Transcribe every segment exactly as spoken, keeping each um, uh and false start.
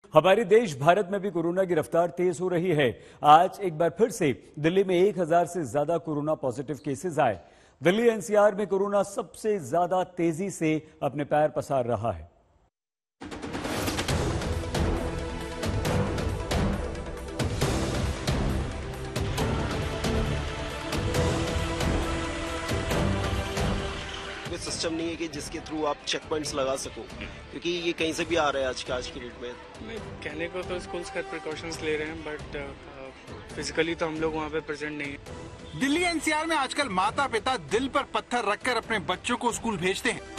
हमारे देश भारत में भी कोरोना की रफ्तार तेज हो रही है। आज एक बार फिर से दिल्ली में एक हज़ार से ज्यादा कोरोना पॉजिटिव केसेस आए। दिल्ली एनसीआर में कोरोना सबसे ज्यादा तेजी से अपने पैर पसार रहा है। सिस्टम नहीं है कि जिसके थ्रू आप चेक पॉइंट्स लगा सको, क्योंकि ये कहीं से भी आ रहा है आज के आज की डेट में। नहीं, कहने को तो स्कूल्स का प्रिकॉशंस ले रहे हैं, बट फिजिकली तो हम लोग वहाँ पे प्रेजेंट नहीं है। दिल्ली एनसीआर में आजकल माता पिता दिल पर पत्थर रखकर अपने बच्चों को स्कूल भेजते हैं।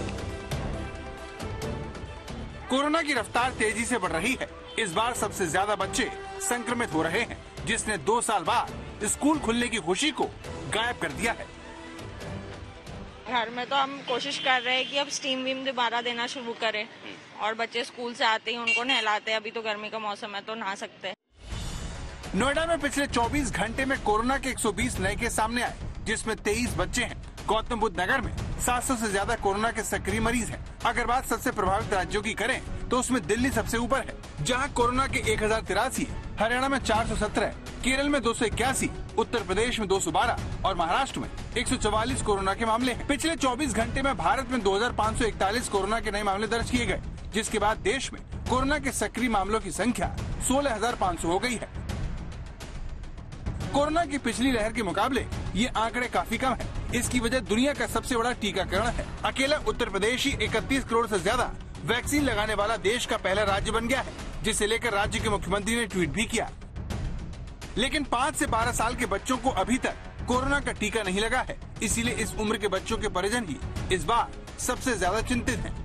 कोरोना की रफ्तार तेजी से बढ़ रही है। इस बार सबसे ज्यादा बच्चे संक्रमित हो रहे हैं, जिसने दो साल बाद स्कूल खुलने की खुशी को गायब कर दिया है। घर में तो हम कोशिश कर रहे हैं कि अब स्टीम वीम दोबारा देना शुरू करें और बच्चे स्कूल से आते ही उनको नहलाते हैं। अभी तो गर्मी का मौसम है तो नहा सकते हैं। नोएडा में पिछले चौबीस घंटे में कोरोना के एक सौ बीस नए केस सामने आए, जिसमें तेईस बच्चे हैं। गौतम बुद्ध नगर में सात सौ से ज्यादा कोरोना के सक्रिय मरीज हैं। अगर बात सबसे प्रभावित राज्यों की करें तो उसमें दिल्ली सबसे ऊपर है, जहां कोरोना के एक हजार तिरासी, हरियाणा में चार सौ सत्रह, केरल में दो सौ इक्यासी, उत्तर प्रदेश में दो सौ बारह और महाराष्ट्र में एक सौ चवालीस कोरोना के मामले हैं। पिछले चौबीस घंटे में भारत में दो हजार पाँच सौ इकतालीस कोरोना के नए मामले दर्ज किए गए, जिसके बाद देश में कोरोना के सक्रिय मामलों की संख्या सोलह हजार पाँच सौ हो गई है। कोरोना की पिछली लहर के मुकाबले ये आंकड़े काफी कम है। इसकी वजह दुनिया का सबसे बड़ा टीकाकरण है। अकेला उत्तर प्रदेश ही इकतीस करोड़ से ज्यादा वैक्सीन लगाने वाला देश का पहला राज्य बन गया है, जिसे लेकर राज्य के मुख्यमंत्री ने ट्वीट भी किया। लेकिन पाँच से बारह साल के बच्चों को अभी तक कोरोना का टीका नहीं लगा है, इसीलिए इस उम्र के बच्चों के परिजन ही इस बार सबसे ज्यादा चिंतित हैं।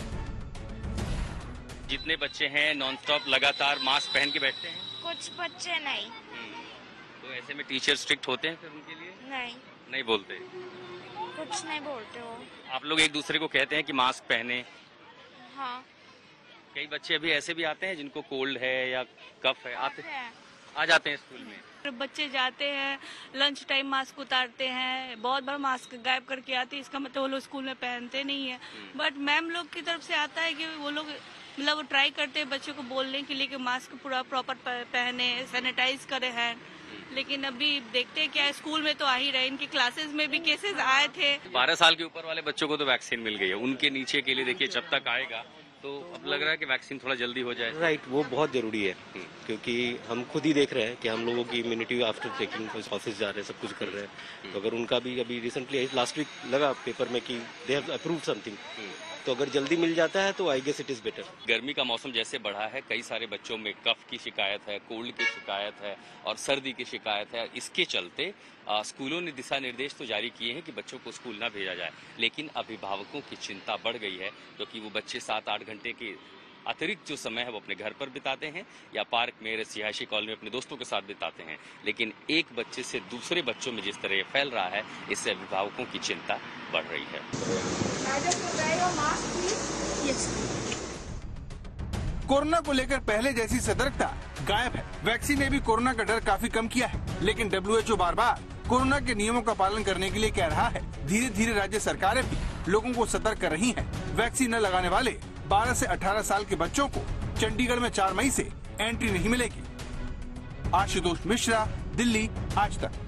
जितने बच्चे हैं नॉन स्टॉप लगातार मास्क पहन के बैठते हैं। कुछ बच्चे नहीं। तो ऐसे में टीचर स्ट्रिक्ट होते हैं फिर उनके लिए? नहीं नहीं बोलते, कुछ नहीं बोलते हो। आप लोग एक दूसरे को कहते हैं कि मास्क पहने? हाँ। कई बच्चे अभी ऐसे भी आते हैं जिनको कोल्ड है या कफ है, आते है। आ जाते हैं स्कूल में। बच्चे जाते हैं लंच टाइम मास्क उतारते हैं, बहुत बार मास्क गायब करके आते हैं। इसका मतलब वो लोग स्कूल में पहनते नहीं है। बट मैम लोग की तरफ से आता है कि वो लोग मतलब वो ट्राई करते हैं बच्चों को बोलने के लिए कि मास्क पूरा प्रॉपर पहने, सैनिटाइज करे हैं। लेकिन अभी देखते हैं क्या है, स्कूल में तो आ ही रहे। इनकी क्लासेस में भी केसेस आए थे। बारह साल के ऊपर वाले बच्चों को तो वैक्सीन मिल गई है, उनके नीचे के लिए देखिए जब तक आएगा तो अब लग रहा है कि वैक्सीन थोड़ा जल्दी हो जाए। राइट, वो बहुत जरूरी है, क्योंकि हम खुद ही देख रहे हैं कि हम लोगों की इम्यूनिटी आफ्टर टेकिंग ऑफिस जा रहे हैं, सब कुछ कर रहे हैं। तो अगर उनका भी अभी रिसेंटली लास्ट वीक लगा पेपर में कि दे हैव अप्रूव्ड समथिंग, तो अगर जल्दी मिल जाता है तो I guess it is better. गर्मी का मौसम जैसे बढ़ा है, कई सारे बच्चों में कफ की शिकायत है, कोल्ड की शिकायत है और सर्दी की शिकायत है। इसके चलते आ, स्कूलों ने दिशा निर्देश तो जारी किए हैं कि बच्चों को स्कूल ना भेजा जाए, लेकिन अभिभावकों की चिंता बढ़ गई है, क्योंकि वो बच्चे सात आठ घंटे के अतिरिक्त जो समय है वो अपने घर पर बिताते हैं या पार्क में, रिहायशी कॉलोनी में अपने दोस्तों के साथ बिताते हैं। लेकिन एक बच्चे से दूसरे बच्चों में जिस तरह फैल रहा है, इससे अभिभावकों की चिंता बढ़ रही है। कोरोना को लेकर पहले जैसी सतर्कता गायब है। वैक्सीन ने भी कोरोना का डर काफी कम किया है, लेकिन डब्ल्यू एच ओ बार बार कोरोना के नियमों का पालन करने के लिए कह रहा है। धीरे धीरे राज्य सरकारें भी लोगों को सतर्क कर रही हैं। वैक्सीन न लगाने वाले बारह से अठारह साल के बच्चों को चंडीगढ़ में चार मई से एंट्री नहीं मिलेगी। आशुतोष मिश्रा, दिल्ली, आज तक।